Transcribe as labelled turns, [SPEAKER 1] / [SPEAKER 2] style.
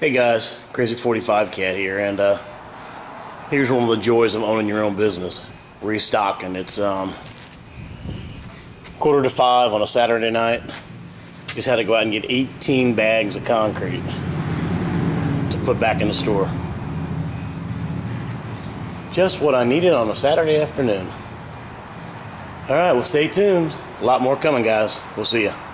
[SPEAKER 1] Hey guys, KRAZY45CAT here, and here's one of the joys of owning your own business, restocking. It's 4:45 on a Saturday night. Just had to go out and get 18 bags of concrete to put back in the store. Just what I needed on a Saturday afternoon. Alright, well stay tuned. A lot more coming, guys. We'll see ya.